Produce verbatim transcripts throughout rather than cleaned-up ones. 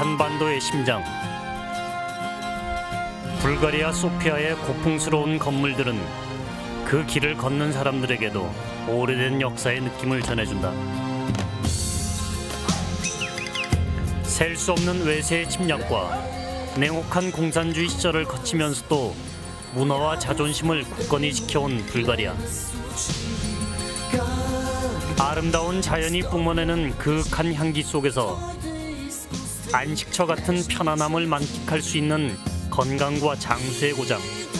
한반도의 심장. 불가리아 소피아의 고풍스러운 건물들은 그 길을 걷는 사람들에게도 오래된 역사의 느낌을 전해준다. 셀 수 없는 외세의 침략과 냉혹한 공산주의 시절을 거치면서도 문화와 자존심을 굳건히 지켜온 불가리아. 아름다운 자연이 뿜어내는 그윽한 향기 속에서 안식처 같은 편안함을 만끽할 수 있는 건강과 장수의 고장.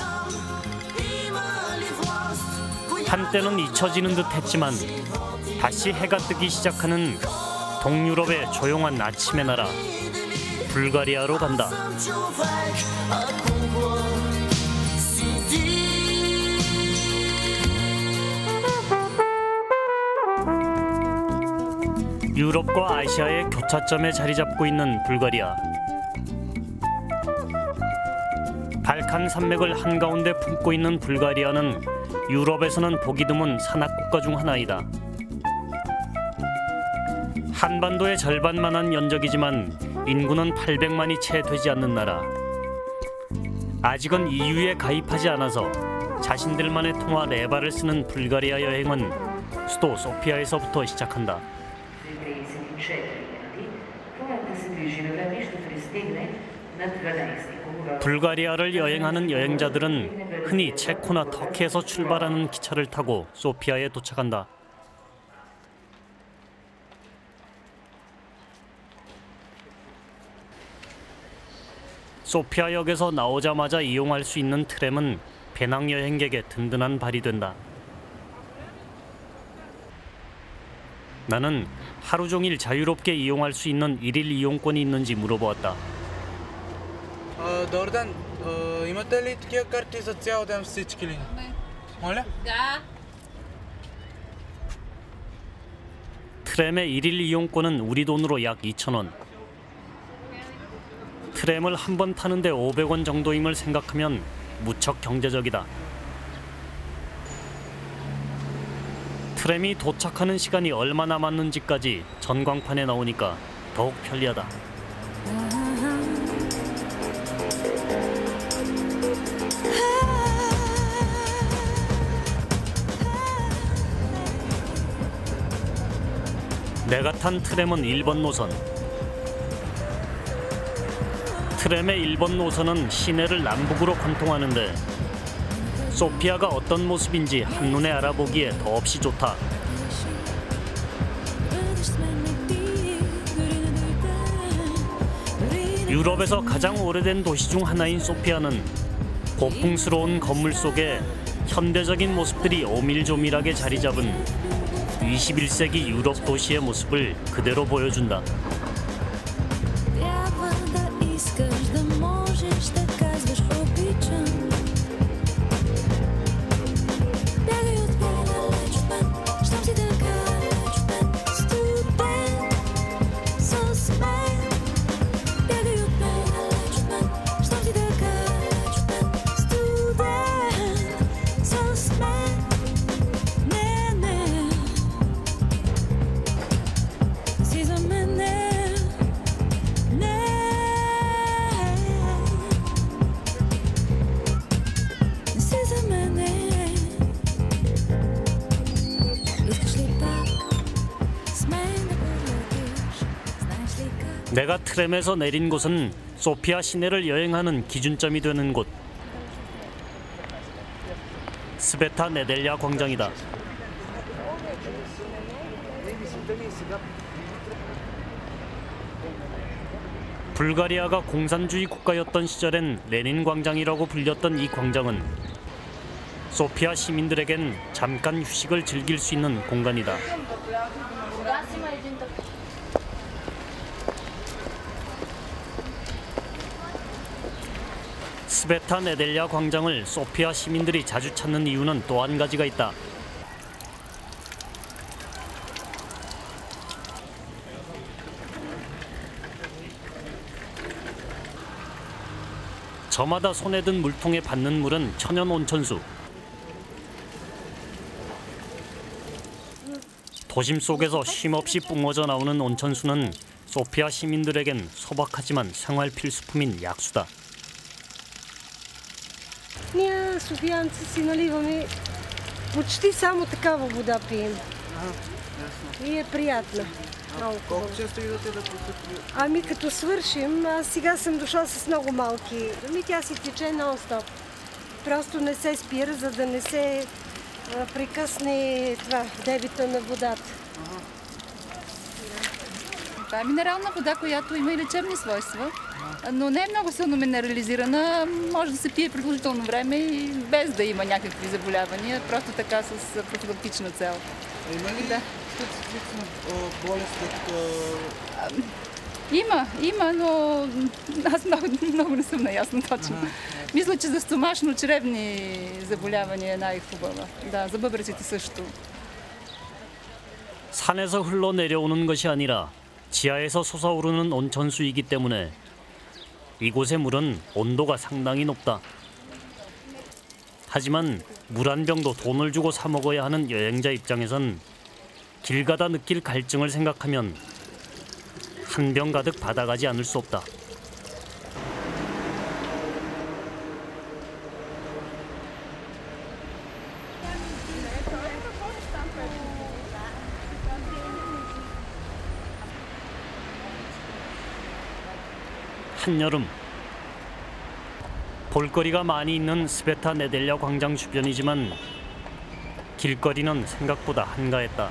한때는 잊혀지는 듯 했지만 다시 해가 뜨기 시작하는 동유럽의 조용한 아침의 나라, 불가리아로 간다. 유럽과 아시아의 교차점에 자리 잡고 있는 불가리아. 발칸 산맥을 한가운데 품고 있는 불가리아는 유럽에서는 보기 드문 산악국가 중 하나이다. 한반도의 절반만한 면적이지만 인구는 팔백만이 채 되지 않는 나라. 아직은 이유에 가입하지 않아서 자신들만의 통화 레바를 쓰는 불가리아 여행은 수도 소피아에서부터 시작한다. 불가리아를 여행하는 여행자들은 흔히 체코나 터키에서 출발하는 기차를 타고 소피아에 도착한다. 소피아역에서 나오자마자 이용할 수 있는 트램은 배낭여행객의 든든한 발이 된다. 나는 하루 종일 자유롭게 이용할 수 있는 일일 이용권이 있는지 물어보았다. Uh, dobar dan, uh, imate li такива карти за цял ден всички ли? Не. Моля? Да. 트램의 일일 이용권은 우리 돈으로 약 이천 원. 트램을 한 번 타는데 오백 원 정도임을 생각하면 무척 경제적이다. 트램이 도착하는 시간이 얼마 남았는지까지 전광판에 나오니까 더욱 편리하다. 내가 탄 트램은 일 번 노선. 트램의 일 번 노선은 시내를 남북으로 관통하는데 소피아가 어떤 모습인지 한눈에 알아보기에 더없이 좋다. 유럽에서 가장 오래된 도시 중 하나인 소피아는 고풍스러운 건물 속에 현대적인 모습들이 오밀조밀하게 자리 잡은 이십일 세기 유럽 도시의 모습을 그대로 보여준다. 내가 트램에서 내린 곳은 소피아 시내를 여행하는 기준점이 되는 곳. 스베타 네델야 광장이다. 불가리아가 공산주의 국가였던 시절엔 레닌 광장이라고 불렸던 이 광장은 소피아 시민들에겐 잠깐 휴식을 즐길 수 있는 공간이다. 스베타 네델야 광장을 소피아 시민들이 자주 찾는 이유는 또 한 가지가 있다. 저마다 손에 든 물통에 받는 물은 천연 온천수. 도심 속에서 쉼없이 뿜어져 나오는 온천수는 소피아 시민들에겐 소박하지만 생활 필수품인 약수다. Ние, софиянци си наливаме почти само такава вода пием. И е приятна. Много Колко хубаво. често идвате да посетите? Ами като свършим, аз сега съм дошла с много малки. Ами тя си тече нон-стоп. Просто не се спира, за да не се а, прекъсне това, дебита на водата. Това е минерална вода, която има и лечебни свойства, но не е много силно минерализирана. Може да се пие продължително време и без да има някакви заболявания, просто така с профилактична цел. А има ли Да. специфична а, болест след... а, Има, има, но аз много, много не съм наясна точно. Ага. Мисля, че за стомашно-чревни заболявания е най-хубава. Да, за бъбреците също. 산에서 흘러내려오는 것이 아니라 지하에서 솟아오르는 온천수이기 때문에 이곳의 물은 온도가 상당히 높다. 하지만 물 한 병도 돈을 주고 사 먹어야 하는 여행자 입장에선 길 가다 느낄 갈증을 생각하면 한 병 가득 받아가지 않을 수 없다. 한여름 볼거리가 많이 있는 스베타 네델야 광장 주변이지만 길거리는 생각보다 한가했다.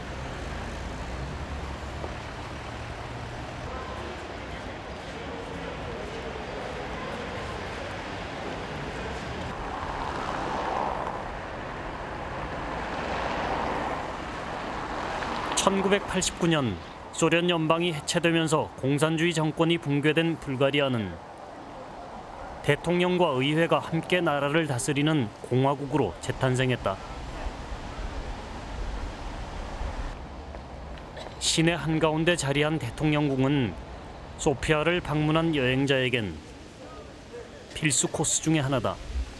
천구백팔십구 년 소련 연방이 해체되면서 공산주의 정권이 붕괴된 불가리아는 대통령과 의회가 함께 나라를 다스리는 공화국으로 재탄생했다. 시내 한가운데 자리한 대통령궁은 소피아를 방문한 여행자에겐 필수 코스 중에 하나다.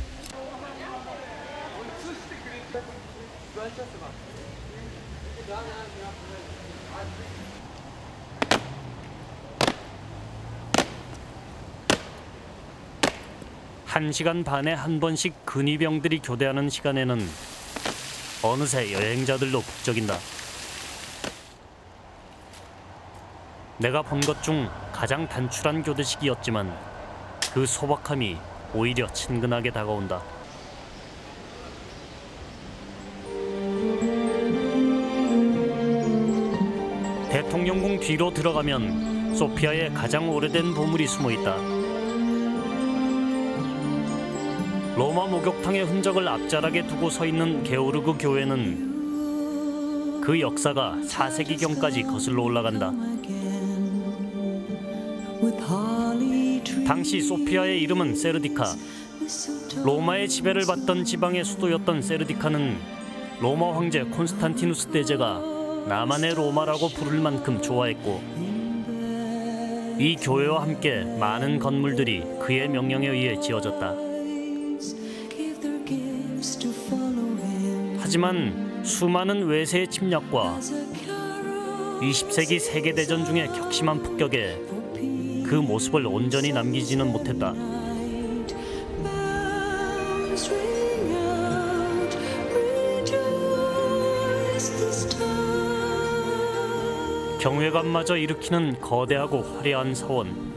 한 시간 반에 한 번씩 근위병들이 교대하는 시간에는 어느새 여행자들도 북적인다. 내가 본 것 중 가장 단출한 교대식이었지만 그 소박함이 오히려 친근하게 다가온다. 대통령궁 뒤로 들어가면 소피아의 가장 오래된 보물이 숨어 있다. 로마 목욕탕의 흔적을 앞자락에 두고 서 있는 게오르그 교회는 그 역사가 사 세기경까지 거슬러 올라간다. 당시 소피아의 이름은 세르디카. 로마의 지배를 받던 지방의 수도였던 세르디카는 로마 황제 콘스탄티누스 대제가 나만의 로마라고 부를 만큼 좋아했고 이 교회와 함께 많은 건물들이 그의 명령에 의해 지어졌다. 하지만 수많은 외세의 침략과 이십 세기 세계대전 중의 격심한 폭격에 그 모습을 온전히 남기지는 못했다. 경외감마저 일으키는 거대하고 화려한 사원.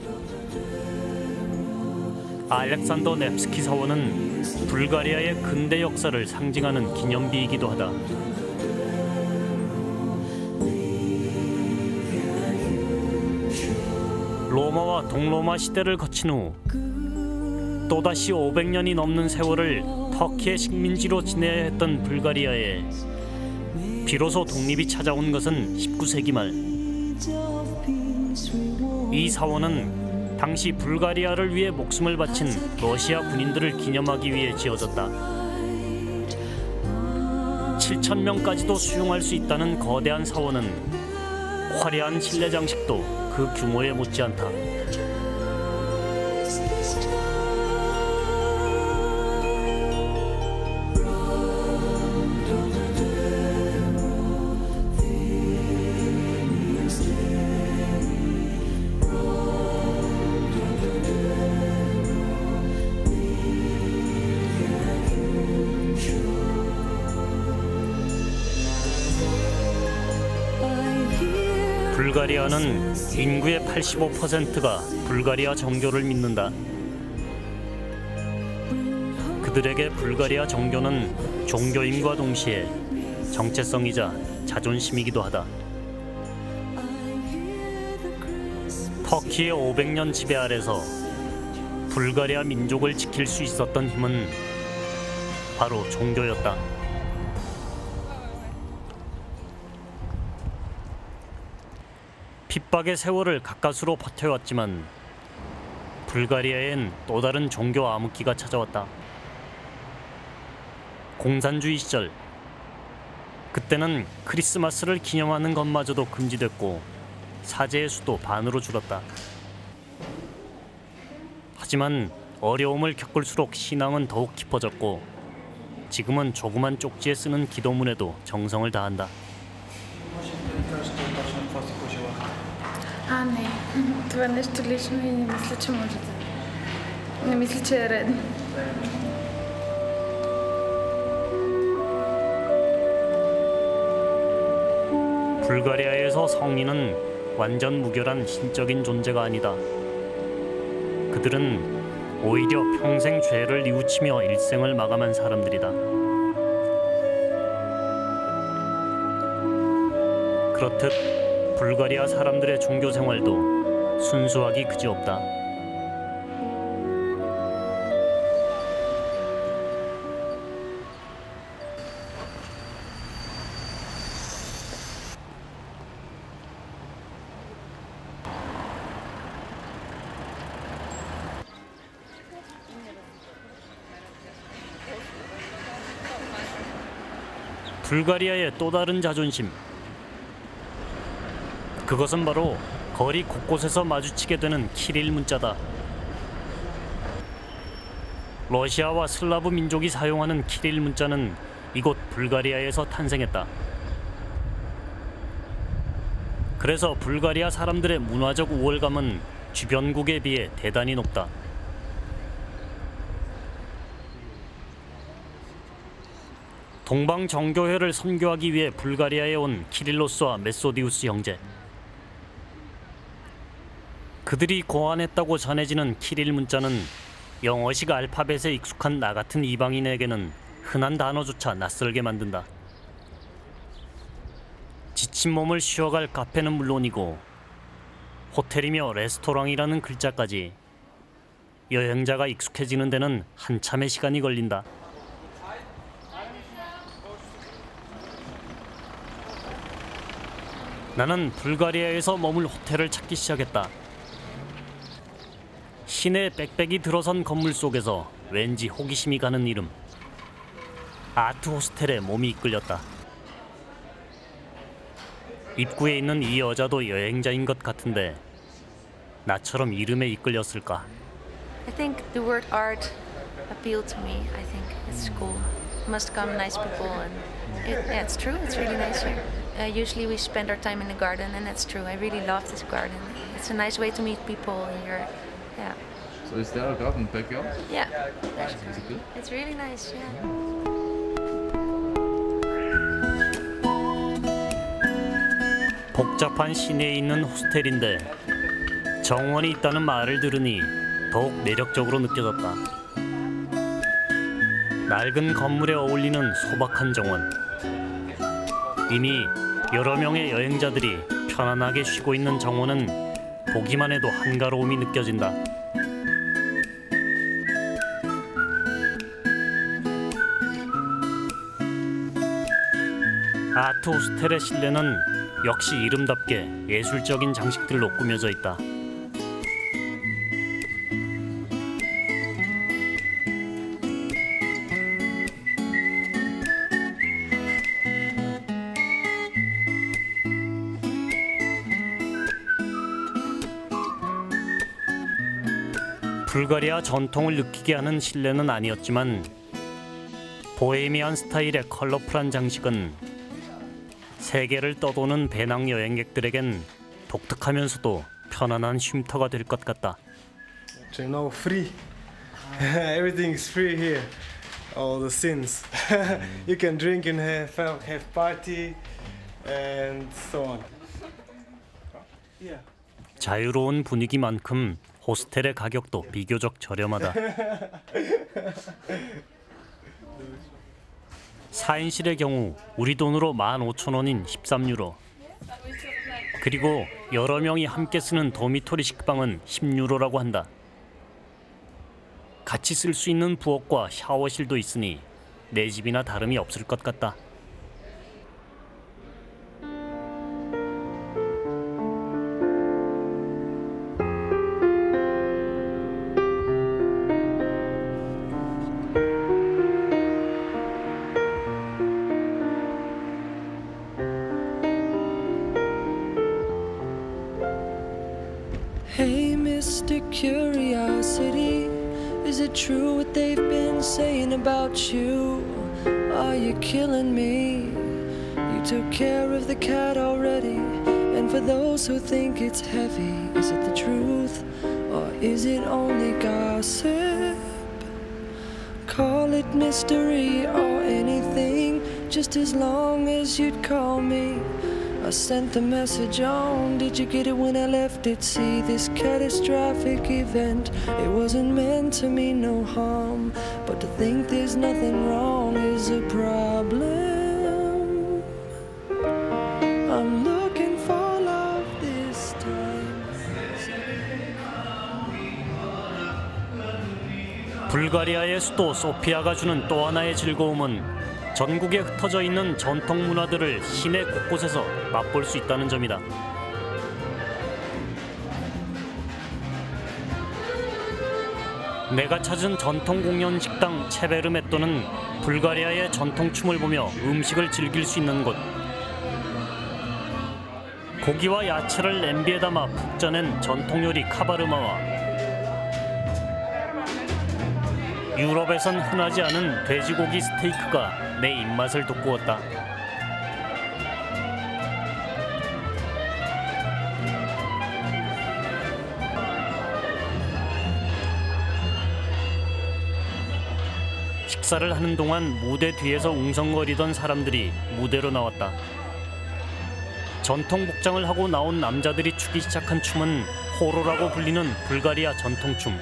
알렉산더 넵스키 사원은 불가리아의 근대 역사를 상징하는 기념비이기도 하다. 로마와 동로마 시대를 거친 후 또다시 오백 년이 넘는 세월을 터키의 식민지로 지내야 했던 불가리아에 비로소 독립이 찾아온 것은 십구 세기 말. 이 사원은 당시 불가리아를 위해 목숨을 바친 러시아 군인들을 기념하기 위해 지어졌다. 칠천 명까지도 수용할 수 있다는 거대한 사원은 화려한 실내 장식도 그 규모에 못지않다. 불가리아는 인구의 팔십오 퍼센트가 불가리아 정교를 믿는다. 그들에게 불가리아 정교는 종교임과 동시에 정체성이자 자존심이기도 하다. 터키의 오백 년 지배 아래서 불가리아 민족을 지킬 수 있었던 힘은 바로 종교였다. 핍박의 세월을 가까스로 버텨왔지만 불가리아엔 또 다른 종교 암흑기가 찾아왔다. 공산주의 시절, 그때는 크리스마스를 기념하는 것마저도 금지됐고 사제의 수도 반으로 줄었다. 하지만 어려움을 겪을수록 신앙은 더욱 깊어졌고 지금은 조그만 쪽지에 쓰는 기도문에도 정성을 다한다. А, не. Това е нещо лично и не мисля, че може да... Не мисля, че е редно. 불가리아에서 성인은 완전 무결한 신적인 존재가 아니다. 그들은 오히려 평생 죄를 뉘우치며 일생을 마감한 사람들이다. 그렇듯 불가리아 사람들의 종교 생활도 순수하기 그지없다. 불가리아의 또 다른 자존심. 그것은 바로 거리 곳곳에서 마주치게 되는 키릴 문자다. 러시아와 슬라브 민족이 사용하는 키릴 문자는 이곳 불가리아에서 탄생했다. 그래서 불가리아 사람들의 문화적 우월감은 주변국에 비해 대단히 높다. 동방 정교회를 선교하기 위해 불가리아에 온 키릴로스와 메소디우스 형제. 그들이 고안했다고 전해지는 키릴 문자는 영어식 알파벳에 익숙한 나 같은 이방인에게는 흔한 단어조차 낯설게 만든다. 지친 몸을 쉬어갈 카페는 물론이고 호텔이며 레스토랑이라는 글자까지 여행자가 익숙해지는 데는 한참의 시간이 걸린다. 나는 불가리아에서 머물 호텔을 찾기 시작했다. 시내 빽빽이 들어선 건물 속에서 왠지 호기심이 가는 이름. 아트 호스텔에 몸이 이끌렸다. 입구에 있는 이 여자도 여행자인 것 같은데 나처럼 이름에 이끌렸을까? I think the word art appealed to me. I think it's cool. Must come nice people, and it, yeah, it's true. It's really nice here. Uh, usually we spend our time in the garden, and that's true. I really love this garden. It's a nice way to meet people here. Yeah. So is there a garden backyard? Yeah. Is it good? It's really nice. Yeah. 복잡한 시내에 있는 호스텔인데 정원이 있다는 말을 들으니 더욱 매력적으로 느껴졌다. 낡은 건물에 어울리는 소박한 정원. 이미 여러 명의 여행자들이 편안하게 쉬고 있는 정원은 보기만 해도 한가로움이 느껴진다. 아트 호스텔의 실내는 역시 이름답게 예술적인 장식들로 꾸며져 있다. 불가리아 전통을 느끼게 하는 실내는 아니었지만 보헤미안 스타일의 컬러풀한 장식은 세계를 떠도는 배낭 여행객들에겐 독특하면서도 편안한 쉼터가 될 것 같다. You know, free. Everything is free here. All the sins. You can drink and have have party and so on. 자유로운 분위기만큼 호스텔의 가격도 비교적 저렴하다. 사 인실의 경우 우리 돈으로 만 오천 원인 십삼 유로. 그리고 여러 명이 함께 쓰는 도미토리 식빵은 십 유로라고 한다. 같이 쓸 수 있는 부엌과 샤워실도 있으니 내 집이나 다름이 없을 것 같다. Hey, Mister Curiosity, is it true what they've been saying about you? Are you killing me? You took care of the cat already. And for those who think it's heavy, is it the truth or is it only gossip? Call it mystery or anything, just as long as you'd call me. I sent the message on, did you get it when I left it? See this catastrophic event, it wasn't meant to mean no harm, but to think there's nothing wrong is a problem. I'm looking for love this time. 불가리아의 수도 소피아가 주는 또 하나의 즐거움은 전국에 흩어져 있는 전통 문화들을 시내 곳곳에서 맛볼 수 있다는 점이다. 내가 찾은 전통 공연 식당 체베르메또는 불가리아의 전통 춤을 보며 음식을 즐길 수 있는 곳. 고기와 야채를 냄비에 담아 푹 쪄낸 전통 요리 카바르마와 유럽에선 흔하지 않은 돼지고기 스테이크가 내 입맛을 돋구었다. 식사를 하는 동안 무대 뒤에서 웅성거리던 사람들이 무대로 나왔다. 전통 복장을 하고 나온 남자들이 추기 시작한 춤은 호로라고 불리는 불가리아 전통춤.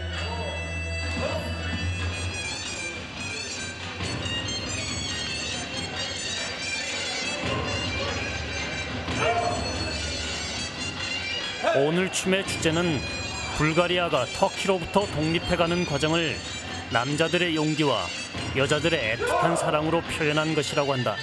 오늘 춤의 주제는 불가리아가 터키로부터 독립해가는 과정을 남자들의 용기와 여자들의 애틋한 사랑으로 표현한 것이라고 한다.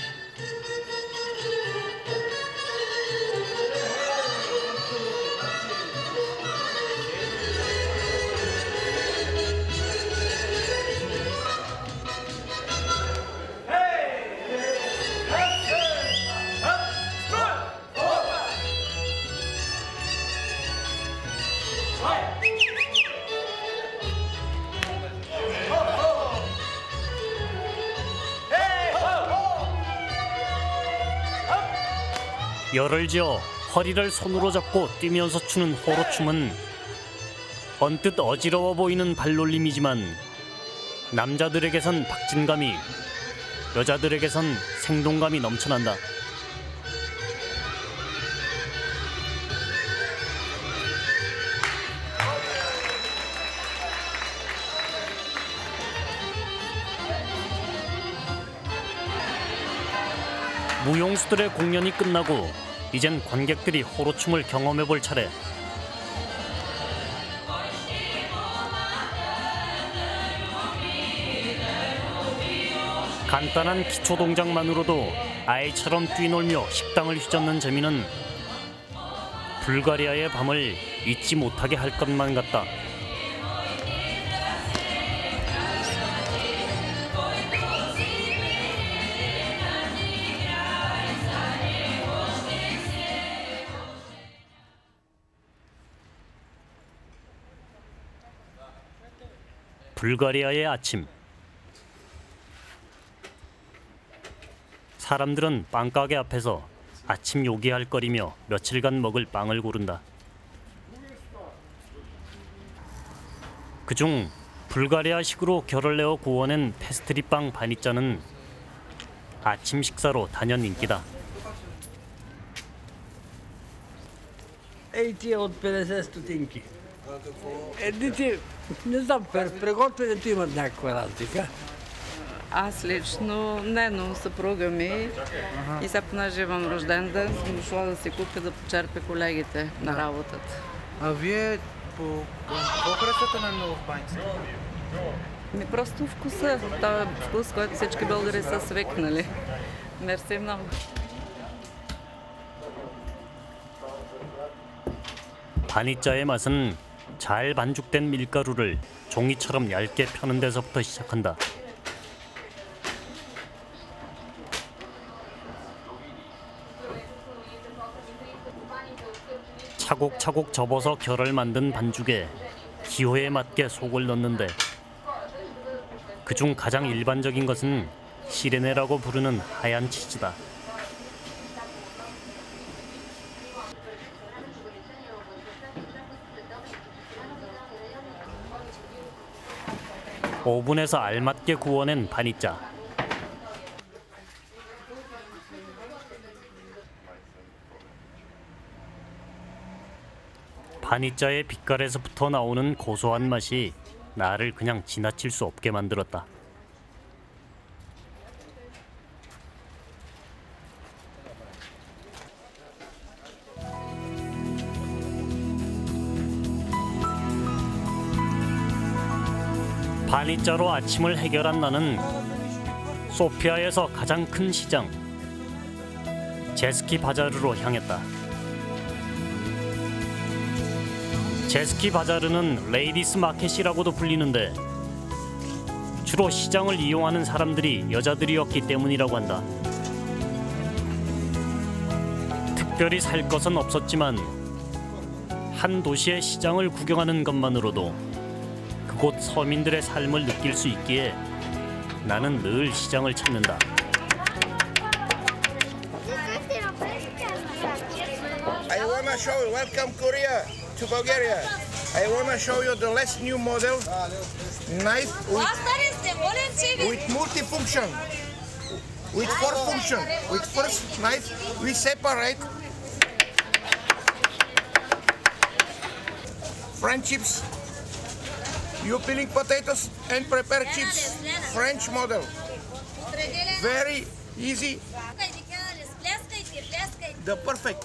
열을 지어 허리를 손으로 잡고 뛰면서 추는 호로춤은 언뜻 어지러워 보이는 발놀림이지만 남자들에게선 박진감이, 여자들에게선 생동감이 넘쳐난다. 무용수들의 공연이 끝나고 이젠 관객들이 호로춤을 경험해볼 차례. 간단한 기초 동작만으로도 아이처럼 뛰놀며 식당을 휘젓는 재미는 불가리아의 밤을 잊지 못하게 할 것만 같다. 불가리아의 아침. 사람들은 빵가게 앞에서 아침 요기할 거리며 며칠간 먹을 빵을 고른다. 그중 불가리아식으로 결을 내어 구워낸 페스트리빵 바니짜는 아침 식사로 단연 인기다. Ей тия от петдесет стотинки. Едните, не знам, приготвянето имат някаква разлика. Аз лично не, но съпруга ми и сега понеже имам рожден ден, съм дошла да си купя да почерпя колегите на работата. А вие по какво харесвате най-много в баницата? Ми просто вкуса. Това е вкус, който всички българи са свикнали. Мерси много. 바니자의 맛은 잘 반죽된 밀가루를 종이처럼 얇게 펴는 데서부터 시작한다. 차곡차곡 접어서 결을 만든 반죽에 기호에 맞게 속을 넣는데 그중 가장 일반적인 것은 시레네라고 부르는 하얀 치즈다. 오븐에서 알맞게 구워낸 바니자. 바니자의 빛깔에서부터 나오는 고소한 맛이 나를 그냥 지나칠 수 없게 만들었다. 바니자로 아침을 해결한 나는 소피아에서 가장 큰 시장 제스키 바자르로 향했다. 제스키 바자르는 레이디스 마켓이라고도 불리는데 주로 시장을 이용하는 사람들이 여자들이었기 때문이라고 한다. 특별히 살 것은 없었지만 한 도시의 시장을 구경하는 것만으로도 그곳 서민들의 삶을 느낄 수 있기에 나는 늘 시장을 찾는다. I wanna show you. Welcome Korea to Bulgaria. I wanna show you the last new model knife with, with multifunction, with four function. With first knife we separate French chips. You peeling potatoes and prepare chips. French model. Very easy. The perfect.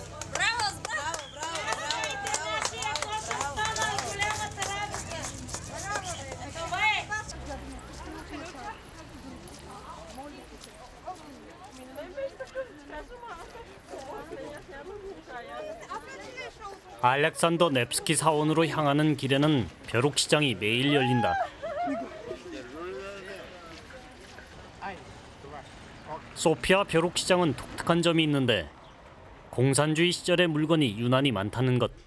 알렉산더 넵스키 사원으로 향하는 길에는 벼룩시장이 매일 열린다. 소피아 벼룩시장은 독특한 점이 있는데 공산주의 시절의 물건이 유난히 많다는 것.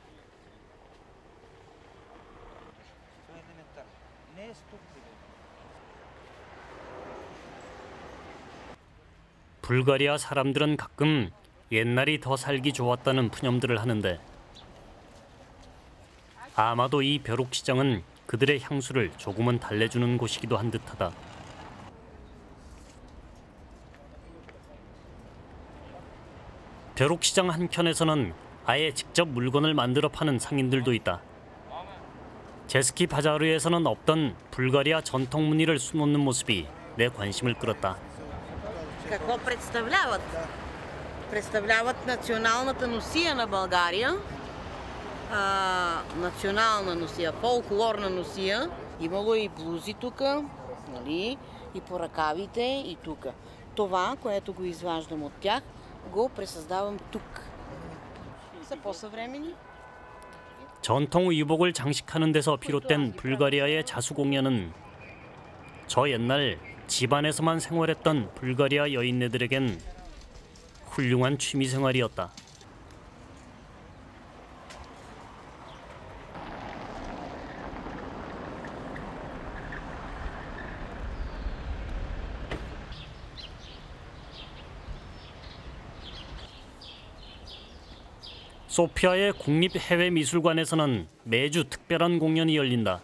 불가리아 사람들은 가끔 옛날이 더 살기 좋았다는 푸념들을 하는데 아마도 이 벼룩시장은 그들의 향수를 조금은 달래주는 곳이기도 한 듯하다. 벼룩시장 한켠에서는 아예 직접 물건을 만들어 파는 상인들도 있다. 제스키 바자르에서는 없던 불가리아 전통 무늬를 수놓는 모습이 내 관심을 끌었다. Какво представляват? Представляват националната носия на България. А, национална носия, фолклорна носия. Имало и блузи тук, нали? И по ръкавите, и тук. Това, което го изваждам от тях, го пресъздавам тук. Са по-съвремени. 전통 의복을 장식하는 데서 비롯된 불가리아의 자수공예는 저 옛날 집안에서만 생활했던 불가리아 여인네들에겐 훌륭한 취미생활이었다. 소피아의 국립해외미술관에서는 매주 특별한 공연이 열린다.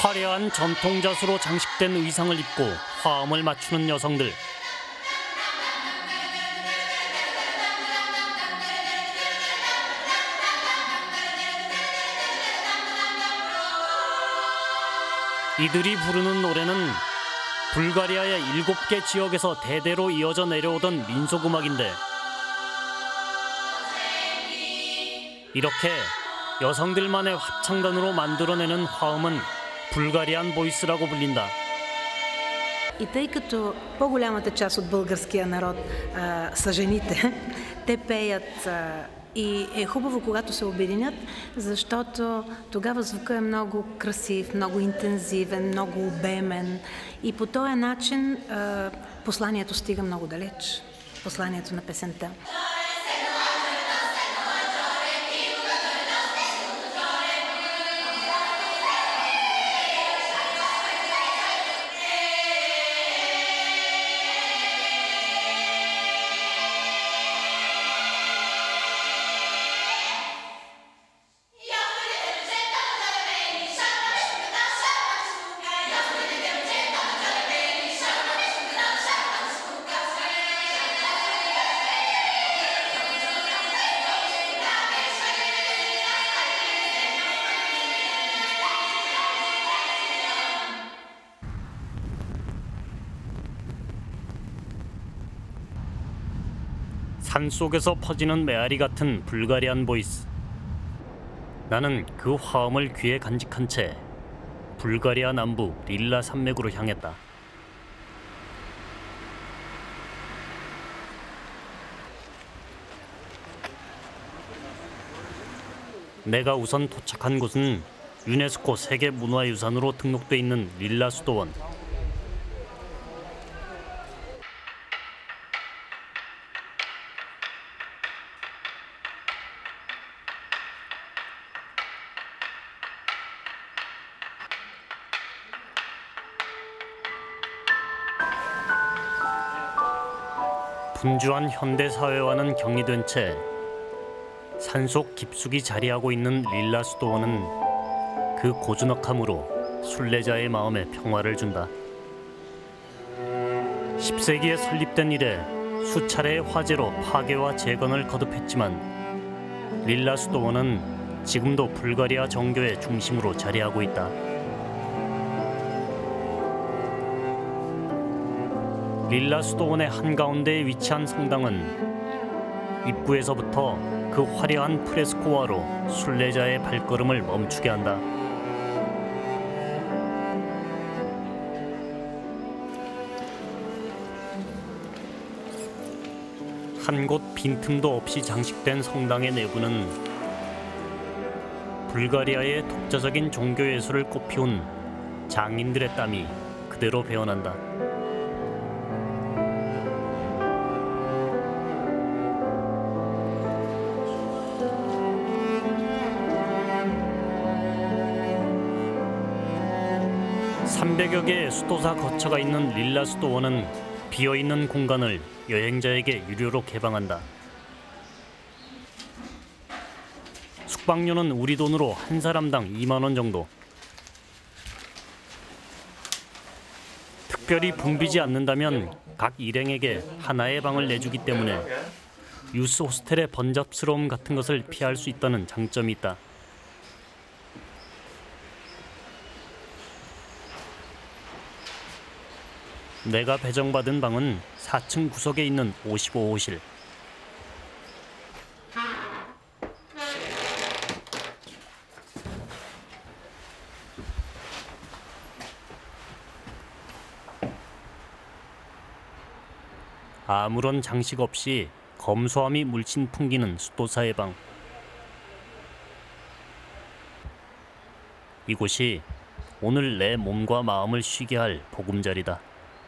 화려한 전통 자수로 장식된 의상을 입고 화음을 맞추는 여성들. 이들이 부르는 노래는 불가리아의 일곱 개 지역에서 대대로 이어져 내려오던 민속음악인데, 이렇게 여성들만의 합창단으로 만들어내는 화음은 불가리안 보이스라고 불린다. И тъй като по-голямата част от българския народ а, са жените, те пеят а, и е хубаво, когато се обединят, защото тогава звукът е много красив, много интензивен, много обемен и по този начин а, посланието стига много далеч, посланието на песента. 산속에서 퍼지는 메아리 같은 불가리안 보이스. 나는 그 화음을 귀에 간직한 채 불가리아 남부 릴라 산맥으로 향했다. 내가 우선 도착한 곳은 유네스코 세계문화유산으로 등록돼 있는 릴라 수도원. 분주한 현대사회와는 격리된 채 산속 깊숙이 자리하고 있는 릴라 수도원은 그 고즈넉함으로 순례자의 마음에 평화를 준다. 십 세기에 설립된 이래 수차례의 화재로 파괴와 재건을 거듭했지만 릴라 수도원은 지금도 불가리아 정교의 중심으로 자리하고 있다. 릴라 수도원의 한가운데에 위치한 성당은 입구에서부터 그 화려한 프레스코화로 순례자의 발걸음을 멈추게 한다. 한 곳 빈틈도 없이 장식된 성당의 내부는 불가리아의 독자적인 종교예술을 꽃피운 장인들의 땀이 그대로 배어난다. 삼백여 개의 수도사 거처가 있는 릴라 수도원은 비어있는 공간을 여행자에게 유료로 개방한다. 숙박료는 우리 돈으로 한 사람당 이만 원 정도. 특별히 붐비지 않는다면 각 일행에게 하나의 방을 내주기 때문에 유스 호스텔의 번잡스러움 같은 것을 피할 수 있다는 장점이 있다. 내가 배정받은 방은 사 층 구석에 있는 오십오 호실. 아무런 장식 없이 검소함이 물씬 풍기는 수도사의 방. 이곳이 오늘 내 몸과 마음을 쉬게 할 보금자리다.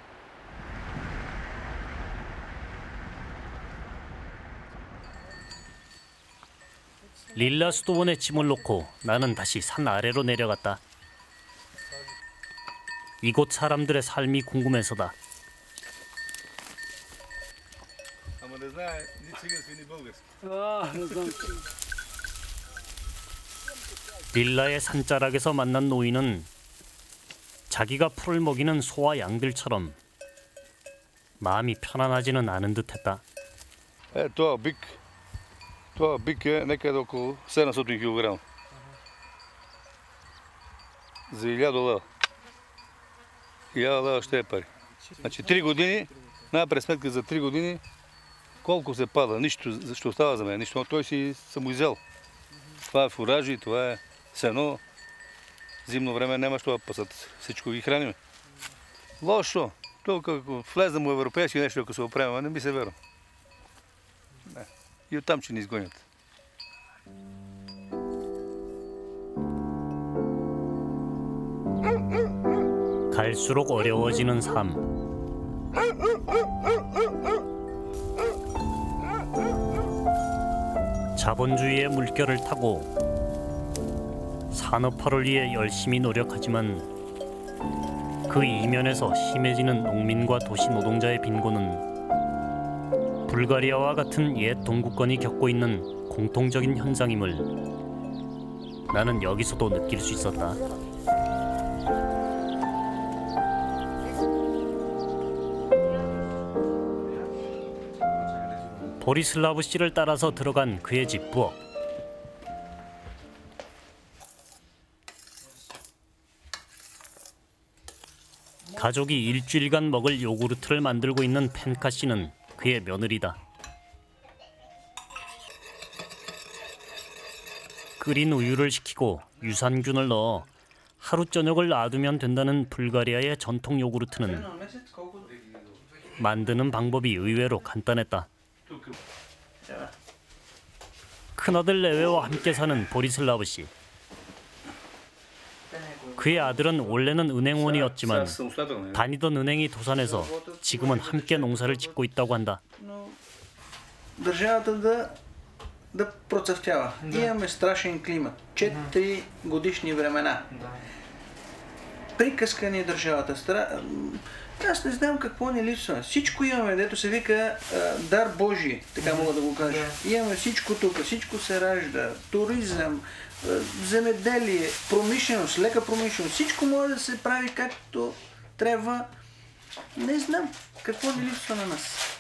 릴라 수도원에 짐을 놓고 나는 다시 산 아래로 내려갔다. 이곳 사람들의 삶이 궁금해서다. 릴라의 산자락에서 만난 노인은 자기가 풀을 먹이는 소와 양들처럼 마음이 편안하지는 않은 듯했다. Е, това бик, това бик е някъде около седемстотин килограма. За хиляда лева. хиляда лева ще е пари. Значи три години, най-през сметка за три години, колко се пада, нищо, ще остава за мен, нищо, но той си самоизял. Това е фуражи, това е сено. Зимно време няма що да пасат, всичко ги храним. Лошо, тук ако влезе му европейски нещо, ако се оправим, не ми се верва. Не. И оттам ще ни изгонят. 갈수록 어려워지는 삶. 자본주의의 물결을 타고 산업화를 위해 열심히 노력하지만 그 이면에서 심해지는 농민과 도시 노동자의 빈곤은 불가리아와 같은 옛 동구권이 겪고 있는 공통적인 현상임을 나는 여기서도 느낄 수 있었다. 보리슬라브 씨를 따라서 들어간 그의 집 부엌. 가족이 일주일간 먹을 요구르트를 만들고 있는 펜카 씨는 그의 며느리다. 끓인 우유를 식히고 유산균을 넣어 하루 저녁을 놔두면 된다는 불가리아의 전통 요구르트는 만드는 방법이 의외로 간단했다. 큰아들 레웨와 함께 사는 보리슬라브 씨. 그의 아들은 원래는 은행원이었지만 다니던 은행이 도산해서 지금은 함께 농사를 짓고 있다고 한다. Държавата да, да процъфтява. Имаме страшен климат. Четири годишни времена. Приказка ни е държавата. Стра... Аз не знам какво ни липсва. Всичко имаме, дето се вика а, дар Божий, така мога да го кажа. Имаме всичко тук, всичко се ражда. Туризъм, а, земеделие, промишленост, лека промишленост. Всичко може да се прави както трябва. Не знам какво ни липсва на нас.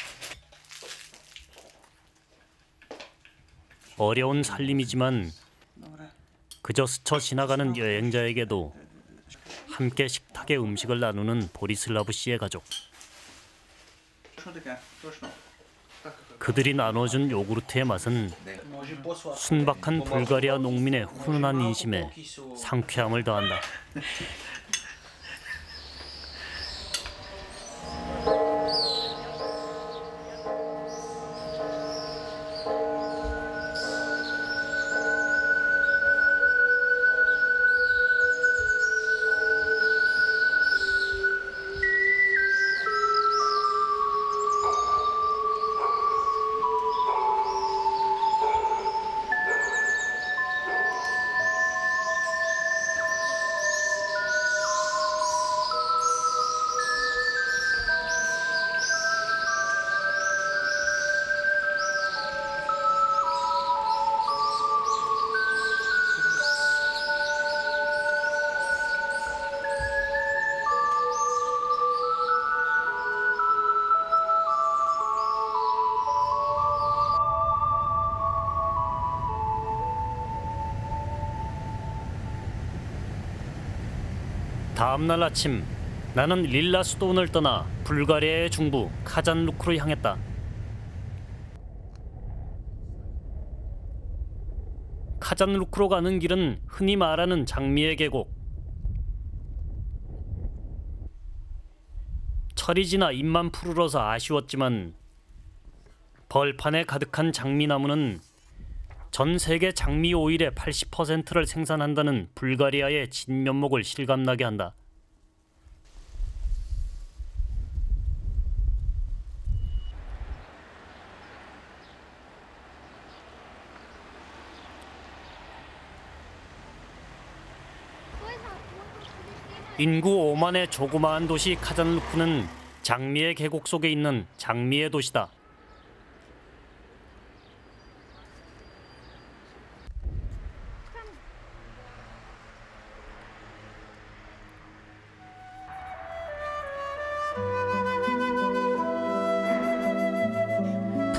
어려운 살림이지만 그저 스쳐 지나가는 여행자에게도 함께 식탁의 음식을 나누는 보리슬라브 씨의 가족. 그들이 나눠준 요구르트의 맛은 순박한 불가리아 농민의 훈훈한 인심에 상쾌함을 더한다. 다음 날 아침 나는 릴라 수도원을 떠나 불가리아의 중부 카잔루크로 향했다. 카잔루크로 가는 길은 흔히 말하는 장미의 계곡. 철이 지나 잎만 푸르러서 아쉬웠지만 벌판에 가득한 장미나무는 전 세계 장미 오일의 팔십 퍼센트를 생산한다는 불가리아의 진면목을 실감나게 한다. 인구 오만의 조그마한 도시 카잔루크는 장미의 계곡 속에 있는 장미의 도시다.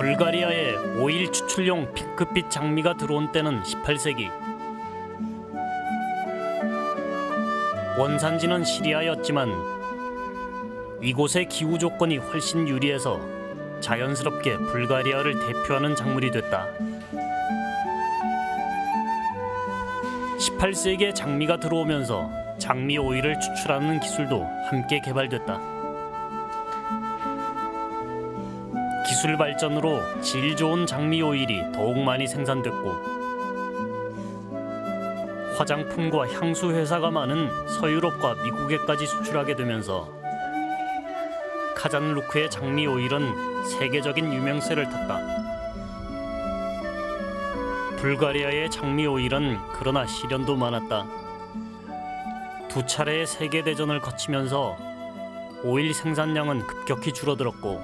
불가리아에 오일 추출용 핑크빛 장미가 들어온 때는 십팔 세기. 원산지는 시리아였지만 이곳의 기후 조건이 훨씬 유리해서 자연스럽게 불가리아를 대표하는 작물이 됐다. 십팔 세기에 장미가 들어오면서 장미 오일을 추출하는 기술도 함께 개발됐다. 기술 발전으로 질 좋은 장미 오일이 더욱 많이 생산됐고 화장품과 향수 회사가 많은 서유럽과 미국에까지 수출하게 되면서 카잔루크의 장미 오일은 세계적인 유명세를 탔다. 불가리아의 장미 오일은 그러나 시련도 많았다. 두 차례의 세계대전을 거치면서 오일 생산량은 급격히 줄어들었고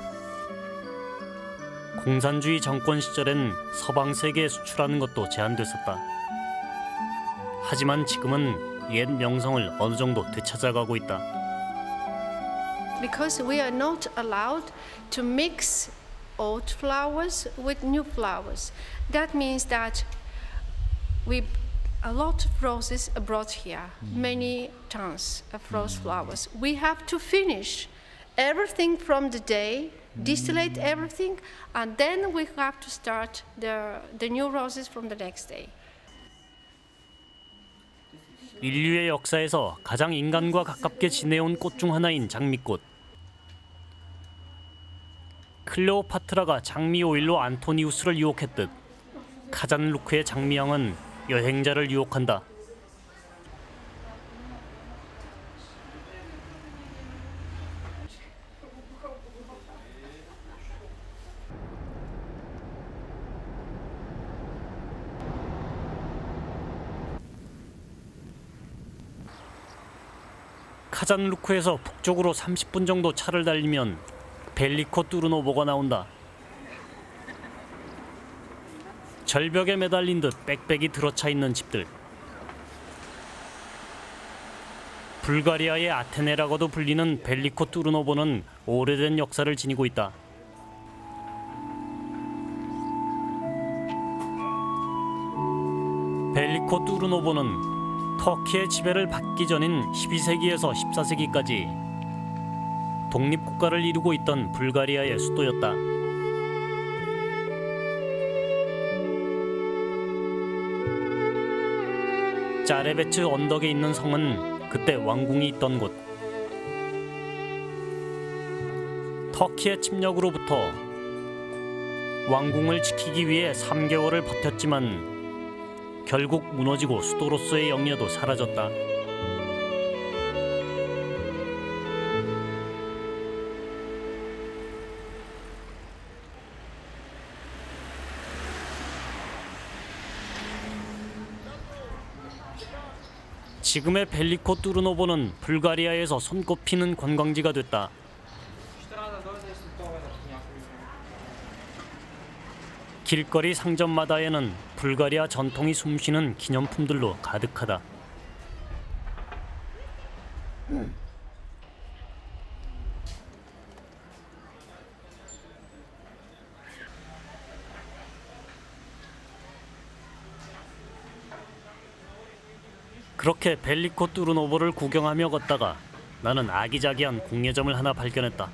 공산주의 정권 시절엔 서방 세계에 수출하는 것도 제한됐었다. 하지만 지금은 옛 명성을 어느 정도 되찾아가고 있다. Because we are not allowed to mix old flowers with new flowers. That means that we a lot of roses are brought here, many tons of rose flowers. We have to finish everything from the day, distillate everything, and then we have to start the the new roses from the next day. 인류의 역사에서 가장 인간과 가깝게 지내온 꽃 중 하나인 장미꽃. 클레오파트라가 장미 오일로 안토니우스를 유혹했듯 카잔루크의 장미향은 여행자를 유혹한다. 카잔루크에서 북쪽으로 삼십 분 정도 차를 달리면 벨리코 뚜르노보가 나온다. 절벽에 매달린 듯 빽빽이 들어차 있는 집들. 불가리아의 아테네라고도 불리는 벨리코 뚜르노보는 오래된 역사를 지니고 있다. 벨리코 뚜르노보는 터키의 지배를 받기 전인 십이 세기에서 십사 세기까지 독립국가를 이루고 있던 불가리아의 수도였다. 짜레베츠 언덕에 있는 성은 그때 왕궁이 있던 곳. 터키의 침략으로부터 왕궁을 지키기 위해 삼 개월을 버텼지만 결국 무너지고 수도로서의 영예도 사라졌다. 지금의 벨리코 뚜르노보는 불가리아에서 손꼽히는 관광지가 됐다. 길거리 상점마다에는 불가리아 전통이 숨쉬는 기념품들로 가득하다. 그렇게 벨리코 뚜르노보를 구경하며 걷다가 나는 아기자기한 공예점을 하나 발견했다.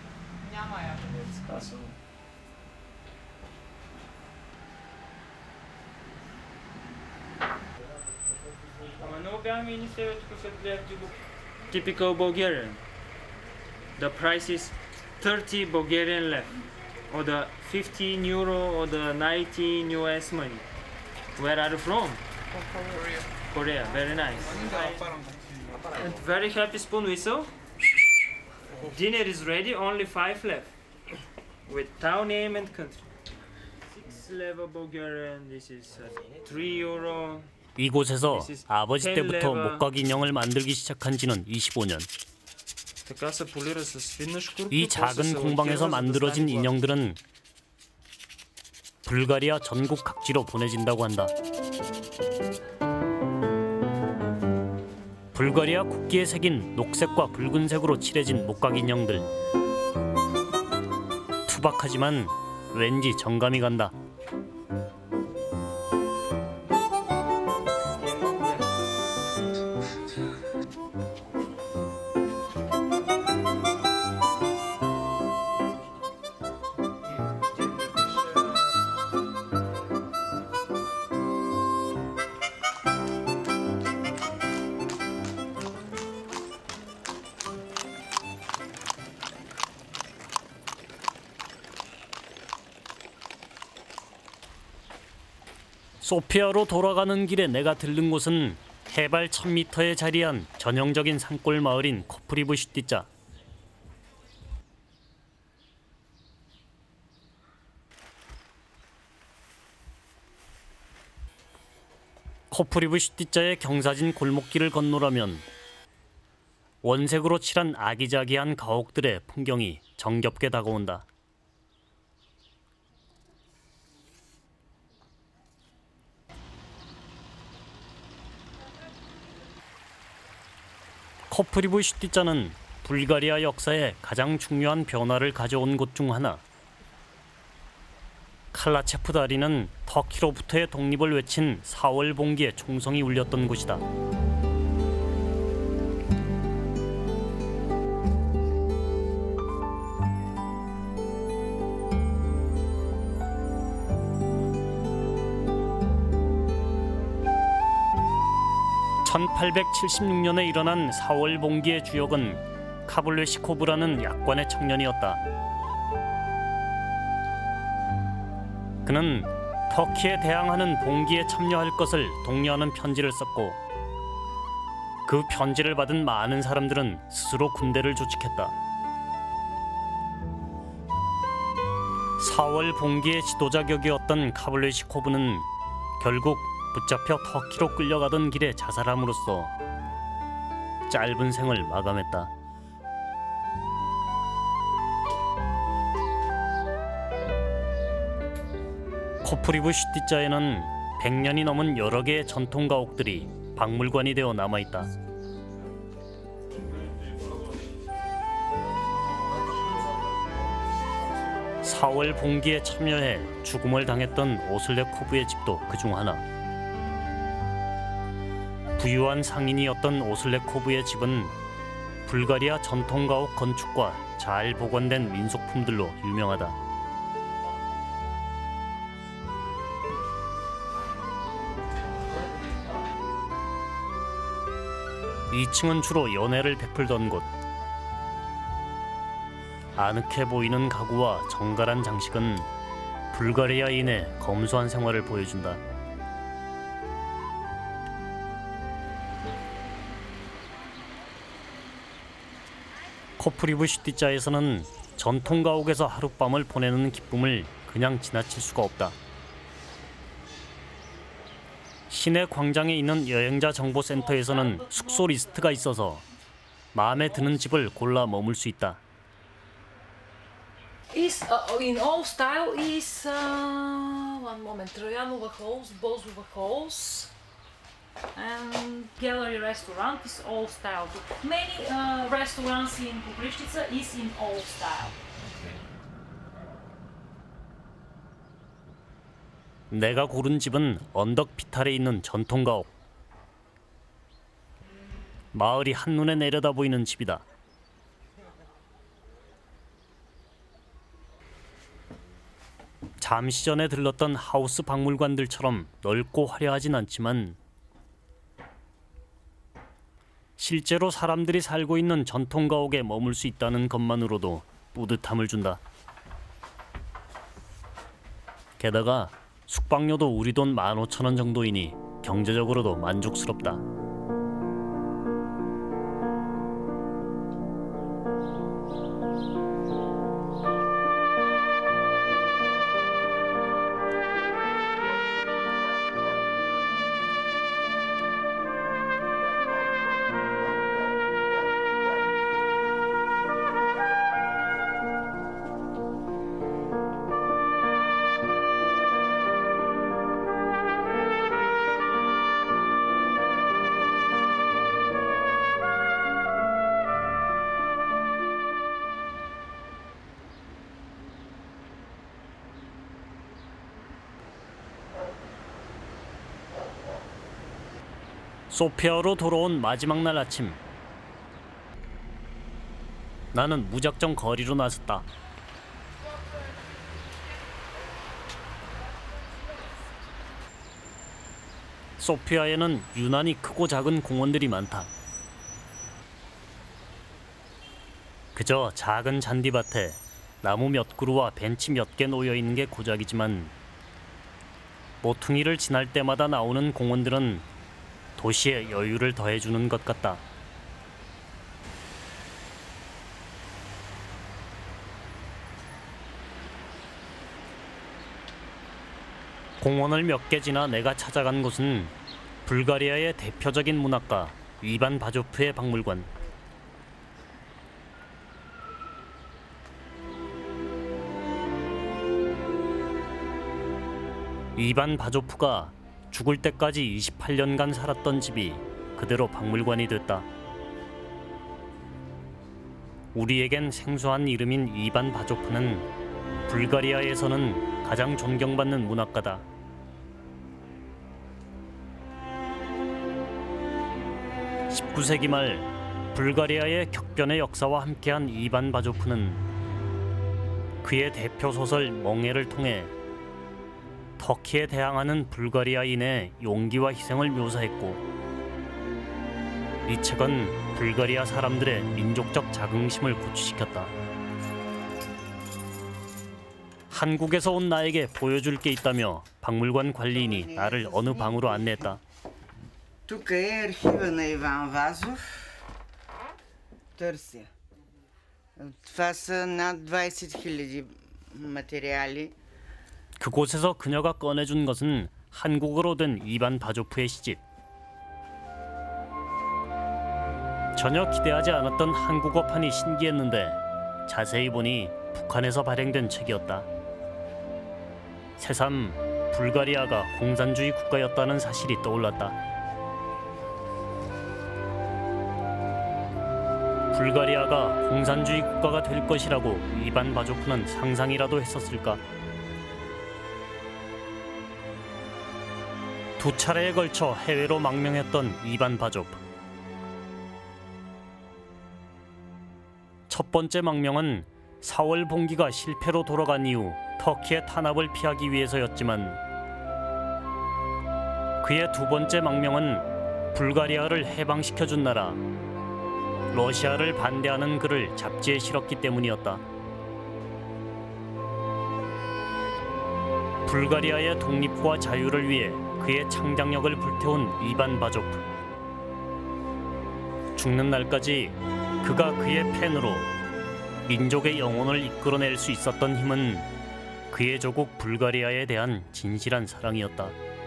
Typical Bulgarian. The price is thirty Bulgarian left, or the fifteen euro, or the nineteen U S money. Where are you from? Korea. Korea. Very nice. And very happy spoon whistle. Dinner is ready. Only five left. With town name and country. Six level Bulgarian. This is uh, three euro. 이곳에서 아버지 때부터 목각 인형을 만들기 시작한 지는 이십오 년. 이 작은 공방에서 만들어진 인형들은 불가리아 전국 각지로 보내진다고 한다. 불가리아 국기에 새긴 녹색과 붉은색으로 칠해진 목각 인형들. 투박하지만 왠지 정감이 간다. 소피아로 돌아가는 길에 내가 들른 곳은 해발 천 미터에 자리한 전형적인 산골 마을인 코프리브슈티자. 코프리브슈티자의 경사진 골목길을 건너라면 원색으로 칠한 아기자기한 가옥들의 풍경이 정겹게 다가온다. 코프리브슈티자는 불가리아 역사에 가장 중요한 변화를 가져온 곳 중 하나. 칼라체프 다리는 터키로부터의 독립을 외친 사월 봉기의 총성이 울렸던 곳이다. 천팔백칠십육 년에 일어난 사월 봉기의 주역은 카블레시코브라는 약관의 청년이었다. 그는 터키에 대항하는 봉기에 참여할 것을 독려하는 편지를 썼고 그 편지를 받은 많은 사람들은 스스로 군대를 조직했다. 사월 봉기의 지도자 격이었던 카블레시코브는 결국 붙잡혀 터키로 끌려가던 길에 자살함으로써 짧은 생을 마감했다. 코프리브슈티자에는 백 년이 넘은 여러 개의 전통 가옥들이 박물관이 되어 남아있다. 사월 봉기에 참여해 죽음을 당했던 오슬레코브의 집도 그중 하나. 부유한 상인이었던 오슬레코브의 집은 불가리아 전통가옥 건축과 잘 보관된 민속품들로 유명하다. 이 층은 주로 연회를 베풀던 곳. 아늑해 보이는 가구와 정갈한 장식은 불가리아인의 검소한 생활을 보여준다. 코프리브슈티자에서는 전통 가옥에서 하룻밤을 보내는 기쁨을 그냥 지나칠 수가 없다. 시내 광장에 있는 여행자 정보센터에서는 숙소 리스트가 있어서 마음에 드는 집을 골라 머물 수 있다. Is uh, in old style is uh, one moment Trojanova Halls, Bozova Halls, and gallery restaurant is old style. Many uh, restaurants in Koprivnica is in old style. 내가 고른 집은 언덕 비탈에 있는 전통 가옥. 마을이 한눈에 내려다 보이는 집이다. 잠시 전에 들렀던 하우스 박물관들처럼 넓고 화려하진 않지만 실제로 사람들이 살고 있는 전통 가옥에 머물 수 있다는 것만으로도 뿌듯함을 준다. 게다가 숙박료도 우리 돈 만 오천 원 정도이니 경제적으로도 만족스럽다. 소피아로 돌아온 마지막 날 아침. 나는 무작정 거리로 나섰다. 소피아에는 유난히 크고 작은 공원들이 많다. 그저 작은 잔디밭에 나무 몇 그루와 벤치 몇 개 놓여 있는 게 고작이지만 모퉁이를 지날 때마다 나오는 공원들은 도시의 여유를 더해주는 것 같다. 공원을 몇 개 지나 내가 찾아간 곳은 불가리아의 대표적인 문학가 이반 바조프의 박물관. 이반 바조프가 죽을 때까지 이십팔 년간 살았던 집이 그대로 박물관이 됐다. 우리에겐 생소한 이름인 이반 바조프는 불가리아에서는 가장 존경받는 문학가다. 십구 세기 말 불가리아의 격변의 역사와 함께한 이반 바조프는 그의 대표 소설 멍에를 통해 터키에 대항하는 불가리아인의 용기와 희생을 묘사했고, 이 책은 불가리아 사람들의 민족적 자긍심을 고취시켰다. 한국에서 온 나에게 보여줄 게 있다며 박물관 관리인이 나를 어느 방으로 안내했다. Тук е архива на Иван Вазов. Търся. Това са над двайсет хиляди материали. 그곳에서 그녀가 꺼내준 것은 한국어로 된 이반 바조프의 시집. 전혀 기대하지 않았던 한국어판이 신기했는데 자세히 보니 북한에서 발행된 책이었다. 새삼 불가리아가 공산주의 국가였다는 사실이 떠올랐다. 불가리아가 공산주의 국가가 될 것이라고 이반 바조프는 상상이라도 했었을까? 두 차례에 걸쳐 해외로 망명했던 이반 바조프. 첫 번째 망명은 사월 봉기가 실패로 돌아간 이후 터키의 탄압을 피하기 위해서였지만, 그의 두 번째 망명은 불가리아를 해방시켜준 나라 러시아를 반대하는 글을 잡지에 실었기 때문이었다. 불가리아의 독립과 자유를 위해 그의 창작력을 불태운 이반 바조프. 죽는 날까지 그가 그의 펜으로 민족의 영혼을 이끌어낼 수 있었던 힘은 그의 조국 불가리아에 대한 진실한 사랑이었다.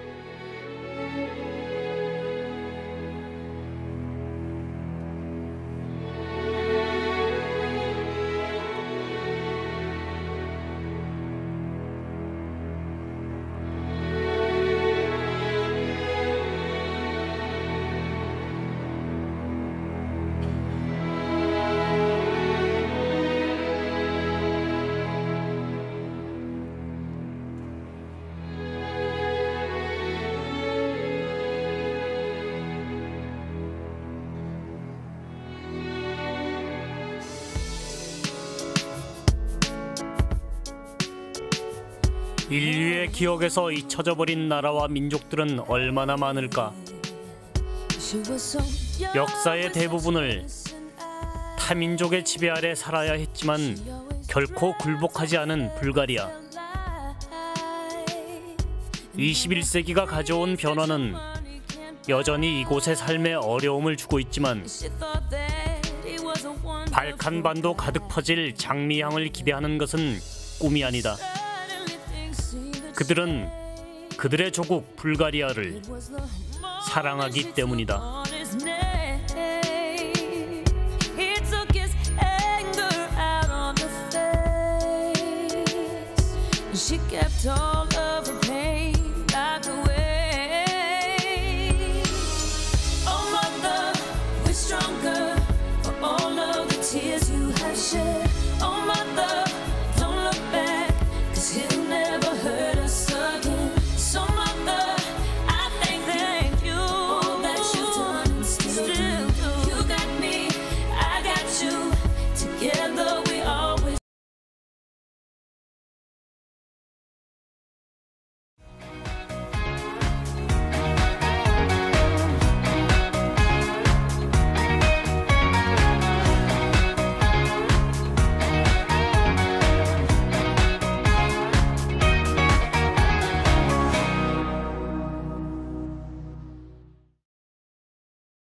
인류의 기억에서 잊혀져버린 나라와 민족들은 얼마나 많을까? 역사의 대부분을 타민족의 지배 아래 살아야 했지만 결코 굴복하지 않은 불가리아. 이십일 세기가 가져온 변화는 여전히 이곳의 삶에 어려움을 주고 있지만, 발칸반도 가득 퍼질 장미향을 기대하는 것은 꿈이 아니다. 그들은 그들의 조국 불가리아를 사랑하기 때문이다. She kept all